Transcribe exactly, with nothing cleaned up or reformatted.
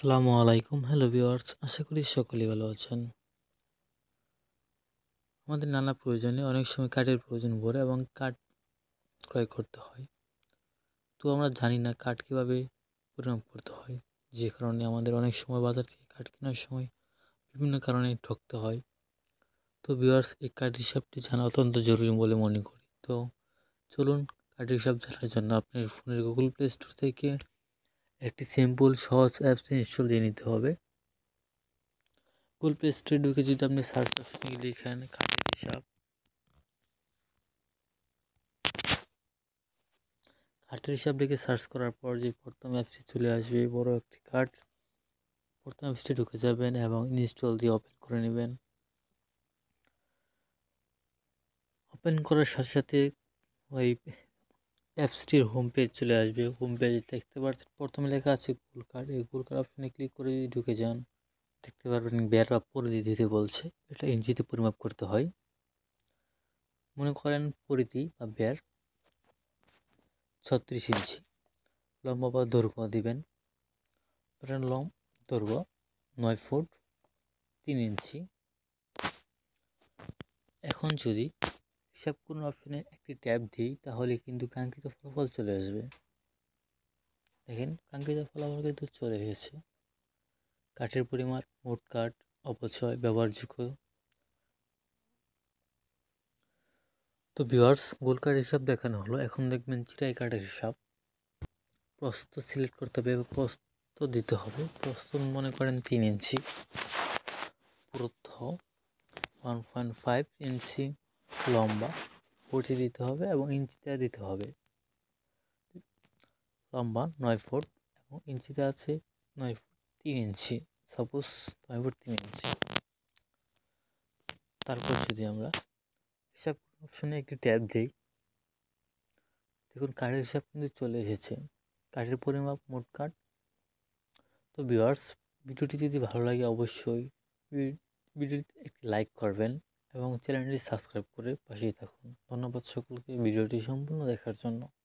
আসসালামু আলাইকুম। Hello viewers, আশা করি সকলেই ভালো আছেন। আমাদের নানা প্রয়োজনে অনেক সময় কাঠের প্রয়োজন পড়ে এবং কাঠ ক্রয় করতে হয়। তো আমরা জানি না কাঠ কীভাবে পরিমাপ করতে হয়, যে কারণে আমাদের অনেক সময় বাজার থেকে কাঠ কেনার সময় বিভিন্ন কারণে ঠকতে হয়। তো ভিউয়ার্স, এই কাঠ হিসাবটি জানা অত্যন্ত জরুরি বলে মনে করি। তো চলুন, কাঠের হিসাব জানার জন্য আপনার ফোনের গুগল প্লে স্টোর থেকে একটি সিম্পল সহজ অ্যাপস ইনস্টল দিয়ে নিতে হবে। গুগল প্লে স্টোরে ঢুকে যদি আপনি সার্চ অপশনে লিখেন কাঠের হিসাব, কাঠের হিসাব লিখে সার্চ করার পর যে প্রথম অ্যাপসটি চলে আসবে, বড় একটি কাঠ, প্রথম অ্যাপসটি ঢুকে যাবেন এবং ইনস্টল দিয়ে ওপেন করে নেবেন। ওপেন করার সাথে সাথে ওই অ্যাপসটির হোম পেজ চলে আসবে। হোম পেজ দেখতে পাচ্ছেন প্রথমে লেখা আছে গুগল কার্ড। এই গুগল কার্ড অপশনে ক্লিক করে যদি ঢুকে যান, দেখতে পারবেন বের বা পরিধি দিতে বলছে। এটা ইঞ্চিতে পরিমাপ করতে হয়। মনে করেন পরিধি বা বের ছত্রিশ ইঞ্চি, লম্বা বা দৈর্ঘ্য দিবেন। ধরেন লম দৈর্ঘ্য নয় ফুট তিন ইঞ্চি। এখন যদি হিসাব কোন অপশনে একটি ট্যাব দিই, তাহলে কিন্তু কাঙ্ক্ষিত ফলাফল চলে আসবে। দেখেন, কাঙ্ক্ষিত ফলাফল কিন্তু চলে এসেছে। কাঠের পরিমাণ, মোট কাঠ, অপচয়, ব্যবহারযোগ্য। তো ভিউয়ার্স, গোল কাঠের হিসাব দেখানো হলো। এখন দেখবেন চিরাই কাঠের হিসাব। প্রস্থ সিলেক্ট করতে হবে এবং প্রস্থ দিতে হবে। প্রস্থ মনে করেন তিন ইঞ্চি, পুরুত্ব ওয়ান পয়েন্ট ফাইভ ইঞ্চি, লম্বা ফুটে দিতে হবে এবং ইঞ্চিতে দিতে হবে। লম্বা নয় ফুট এবং ইঞ্চিতে আছে নয় ফুট তিন ইঞ্চি। সাপোজ নয় ফুট তিন ইঞ্চি। তারপর যদি আমরা হিসাব অপশনে একটি ট্যাব দিই, দেখুন কাঠের হিসাব কিন্তু চলে এসেছে। কাঠের পরিমাপ, মোট কাঠ। তো ভিউয়ার্স, ভিডিওটি যদি ভালো লাগে অবশ্যই ভিডিওটি একটি লাইক করবেন এবং চ্যানেলটি সাবস্ক্রাইব করে পাশেই থাকুন। ধন্যবাদ সকলকে ভিডিওটি সম্পূর্ণ দেখার জন্য।